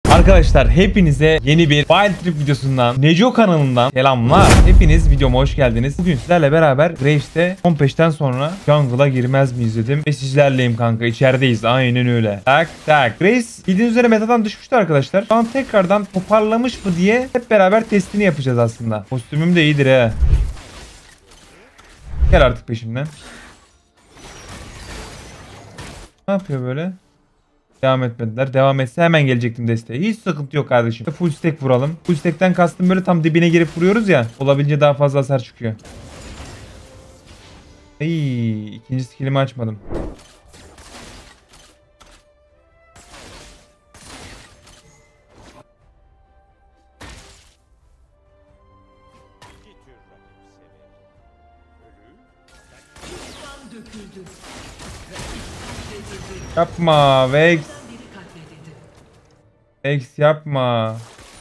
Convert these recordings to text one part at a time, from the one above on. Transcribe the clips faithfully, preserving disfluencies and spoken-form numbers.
Arkadaşlar hepinize yeni bir Wild Trip videosundan Neco kanalından selamlar. Hepiniz videoma hoş geldiniz. Bugün sizlerle beraber Graves'te on beşten sonra jungle'a girmez miyiz dedim. Ve sizlerleyim kanka, içerideyiz aynen öyle. Tak tak. Graves bildiğiniz üzere metadan düşmüştü arkadaşlar. Şu an tekrardan toparlamış mı diye hep beraber testini yapacağız aslında. Kostümüm de iyidir he. Gel artık peşimden. Ne yapıyor böyle? Devam etmediler. Devam etse hemen gelecektim desteğe. Hiç sıkıntı yok kardeşim. Full stack vuralım. Full stack'ten kastım böyle tam dibine girip vuruyoruz ya. Olabildiğince daha fazla hasar çıkıyor. Ay, ikinci skillimi açmadım. Yapma Vex. Vex yapma.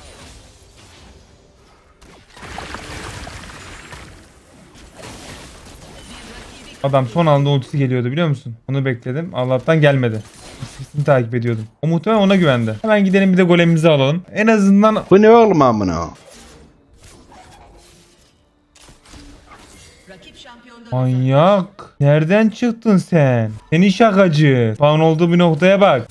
Adam son anda ultisi geliyordu biliyor musun? Onu bekledim. Allah'tan gelmedi. Sesini takip ediyordum. O muhtemelen ona güvendi. Hemen gidelim bir de golemimizi alalım. En azından... Bu ne oğlum amına? Manyak. Nereden çıktın sen? Seni şakacı. Spawn olduğu bir noktaya bak.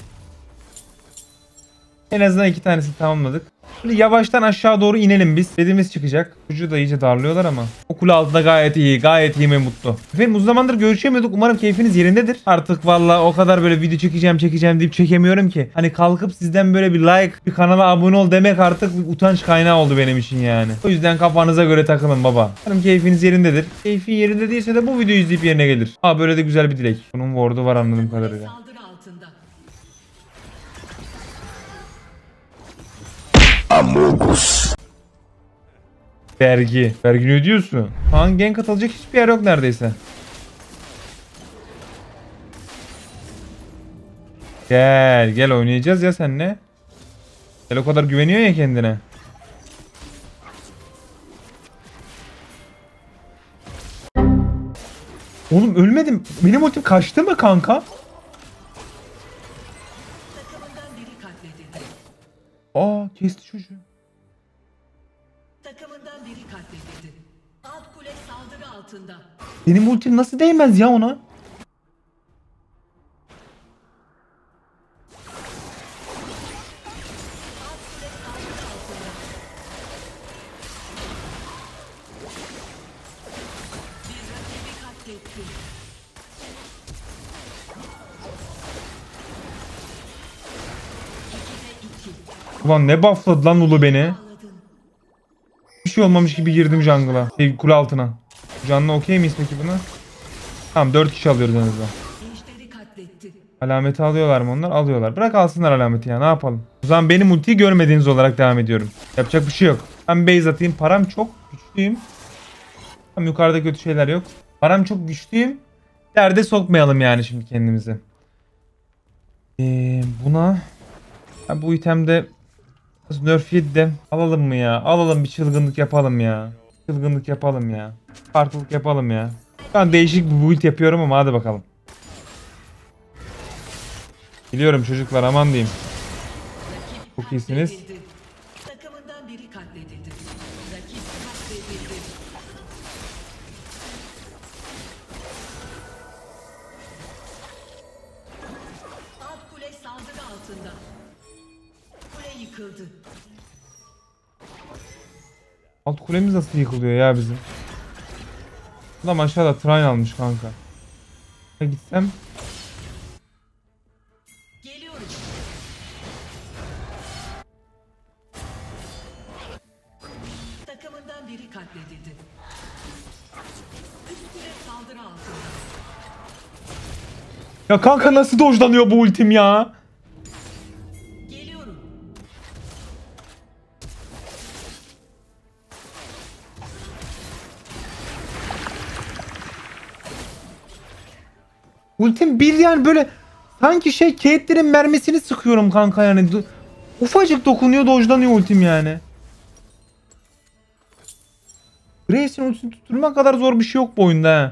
En azından iki tanesini tamamladık. Şimdi yavaştan aşağı doğru inelim biz. Dediğimiz çıkacak. Çocuğu da iyice darlıyorlar ama. O kule altında gayet iyi. Gayet iyi ve mutlu. Efendim uzun zamandır görüşemiyorduk. Umarım keyfiniz yerindedir. Artık valla o kadar böyle video çekeceğim çekeceğim deyip çekemiyorum ki. Hani kalkıp sizden böyle bir like, bir kanala abone ol demek artık bir utanç kaynağı oldu benim için yani. O yüzden kafanıza göre takılın baba. Umarım keyfiniz yerindedir. Keyfi yerinde değilse de bu videoyu izleyip yerine gelir. Ha böyle de güzel bir dilek. Bunun ward'u var anladığım kadarıyla. Amogus. Vergi. Vergi ne ödüyorsun? Şu an gank atılacak hiçbir yer yok neredeyse. Gel gel oynayacağız ya seninle. Gel o kadar güveniyor ya kendine. Oğlum ölmedim. Benim ultim kaçtı mı kanka? Aa kesti çocuğu. Takımından biri katledildi. Alt kule saldırı altında. Benim ultim nasıl değmez ya ona? Bir rakibi katletti. İkide iki. Ulan ne buffladı lan Lulu beni. Bir şey olmamış gibi girdim jungle'a. Şey, kule altına. Canlı okey miyiz peki buna? Tamam dört kişi alıyoruz en azından. Ejderi katletti. Alameti alıyorlar mı onlar? Alıyorlar. Bırak alsınlar alameti ya ne yapalım. O zaman benim ultiyi görmediğiniz olarak devam ediyorum. Yapacak bir şey yok. Ben base atayım. Param çok güçlüyüm. Tam yukarıda kötü şeyler yok. Param çok güçlüyüm. Derde sokmayalım yani şimdi kendimizi. Ee, buna... Ha, bu itemde... Nerf yedi de alalım mı ya? Alalım bir çılgınlık yapalım ya. Çılgınlık yapalım ya. Farklılık yapalım ya. Ben değişik bir build yapıyorum ama hadi bakalım. Biliyorum çocuklar aman diyeyim. Çok iyisiniz. Katledildi. Takımından biri katledildi. Rakip katledildi. Alt kule saldırı altında. Kule yıkıldı. Alt kulemiz nasıl yıkılıyor ya bizim? Adam aşağıda train almış kanka. Ha, gitsem. Geliyorum. Takımından biri katledildi. Üst kule saldırı altında. Ya kanka nasıl dojlanıyor bu ultim ya? Geliyorum. Ultim bir yani böyle sanki şey Caitlyn'in mermisini sıkıyorum kanka yani. Du- Ufacık dokunuyor dojlanıyor ultim yani. Graves'in ultisini tutturmak kadar zor bir şey yok bu oyunda ha.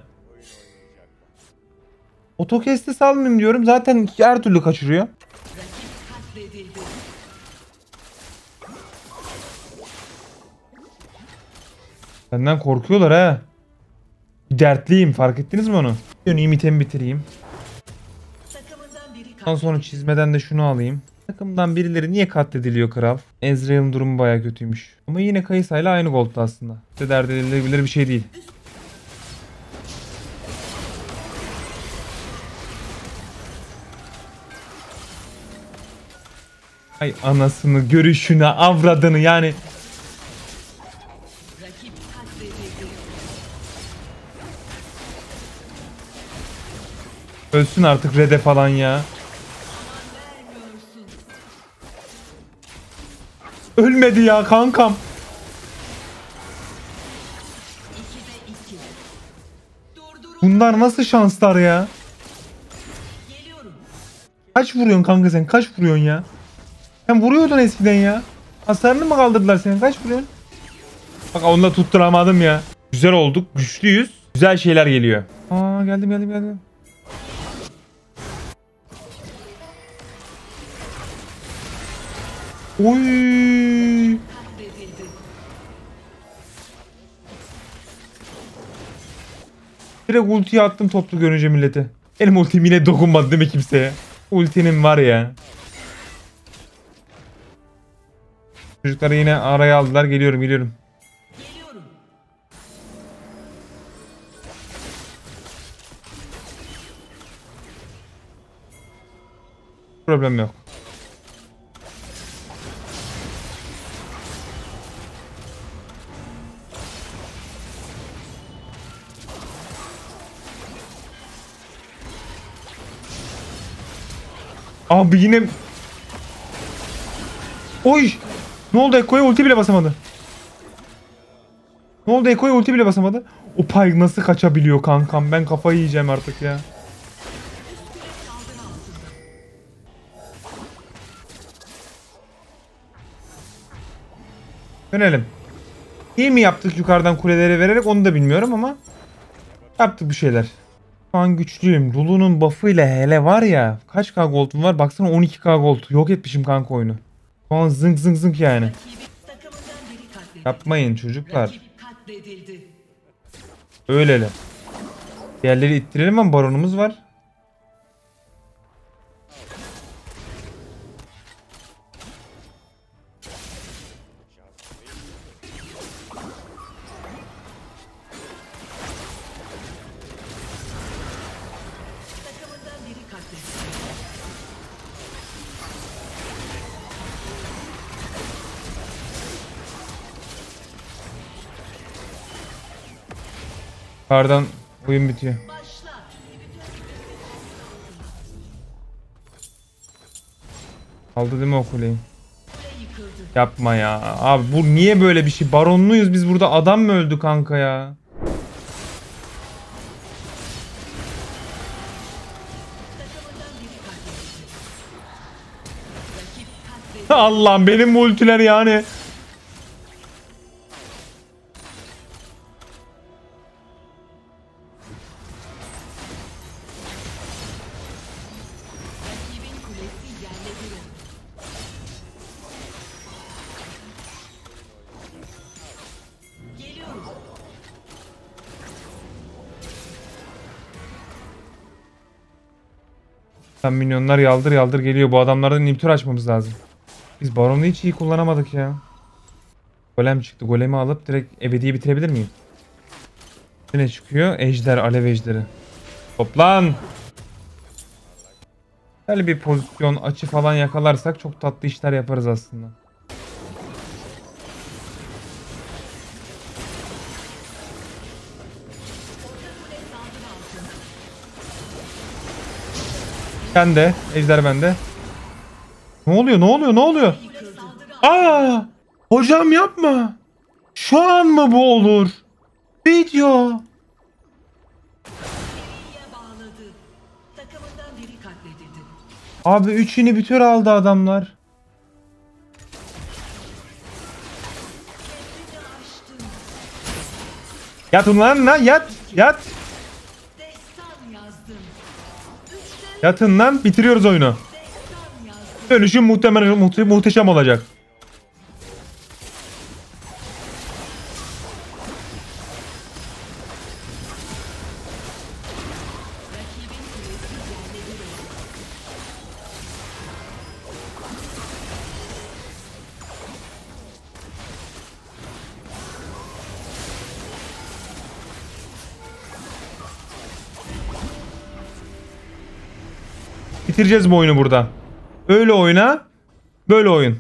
Otokesti salmayayım diyorum. Zaten her türlü kaçırıyor. Rakip katledildi. Benden korkuyorlar ha. Dertliyim, fark ettiniz mi onu? Döneyim itemi bitireyim. Takımından biri Ondan sonra çizmeden de şunu alayım. Takımdan birileri niye katlediliyor kral? Ezreal'ın durumu baya kötüymüş. Ama yine Kayısa'yla aynı gold'da aslında. İşte dert edilebilir bir şey değil. Ay anasını, görüşünü, avradını yani. rakip katledildi. Ölsün artık Red'e falan ya. Vermiyorsun. Ölmedi ya kankam. ikide iki. Durdurun. Bunlar nasıl şanslar ya? Geliyorum. Kaç vuruyorsun kanka sen? Kaç vuruyorsun ya? Sen vuruyordun eskiden ya. Hasarını mı kaldırdılar senin? Kaç vuruyorsun? Bak onu da tutturamadım ya. Güzel olduk. Güçlüyüz. Güzel şeyler geliyor. Aa geldim geldim geldim. Oy. Katledildi. Direkt ultiyi attım toplu görünce millete. Benim ultim yine dokunmadı değil mi kimseye? Ultinin var ya. Çocukları yine araya aldılar. Geliyorum geliyorum. Geliyorum. Problem yok. Abi yine... Oy! Ne oldu, Ekko'ya ulti bile basamadı. Ne oldu, Ekko'ya ulti bile basamadı. O Pyke nasıl kaçabiliyor kankam? Ben kafayı yiyeceğim artık ya. Dönelim. İyi mi yaptık yukarıdan kuleleri vererek onu da bilmiyorum ama yaptık bir şeyler. Şu an güçlüyüm. Lulu'nun buff'ıyla hele var ya. Kaç K gold'um var? Baksana on iki K gold. Yok etmişim kanka oyunu. Şu an zınk zınk zınk yani. Rakibi takımından biri katledildi. Yapmayın çocuklar. Rakip katledildi. Öyleli. Diğerleri ittirelim ama baronumuz var. Takımından biri katledildi. Kardan oyun bitiyor. Başla. Aldı değil mi o kuleyi? Kule yıkıldı. Yapma ya. Abi bu niye böyle bir şey? Baronluyuz biz burada. Adam mı öldü kanka ya? Takımından biri katledildi. Rakip katledildi. Allah'ım benim multiler yani. Rakibin kulesi yerle bir oldu. Geliyorum. Sen minyonlar yaldır yaldır geliyor. Bu adamlardan inhibitor açmamız lazım. Biz baronu hiç iyi kullanamadık ya. Golem çıktı. Golemi alıp direkt ebediye bitirebilir miyim? Ne çıkıyor? Ejder, alev ejderi. Toplan. Böyle bir pozisyon, açı falan yakalarsak çok tatlı işler yaparız aslında. Bende. Ejder bende. Ne oluyor? Ne oluyor? Ne oluyor? Aa! Hocam yapma. Şu an mı bu olur? Video. Seriye bağladı. Takımından biri katledildi. Abi üç inhibitör aldı adamlar. Kendini aştın. Yatın lan lan yat. Yat. Destan yazdın. Üçte Yatın lan. Bitiriyoruz oyunu. destan yazdın. Dönüşüm muhtemelen muhte muhteşem olacak. Bitireceğiz bu oyunu burada. Öyle oyna. Böyle oyun.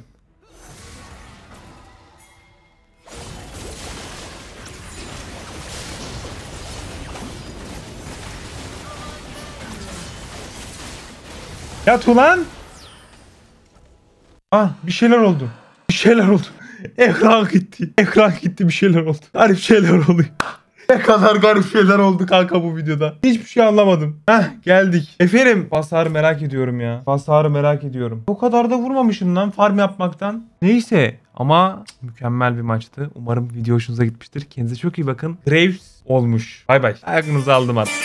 Yat ulan. Ah bir şeyler oldu. Bir şeyler oldu. Ekran gitti. Ekran gitti bir şeyler oldu. Garip şeyler oluyor. Ne kadar garip şeyler oldu kanka bu videoda. Hiçbir şey anlamadım. Heh geldik. Efendim hasarı merak ediyorum ya. Hasarı merak ediyorum. O kadar da vurmamışım lan farm yapmaktan. Neyse ama mükemmel bir maçtı. Umarım video hoşunuza gitmiştir. Kendinize çok iyi bakın. Graves olmuş. Bay bay. Ayakınızı aldım artık.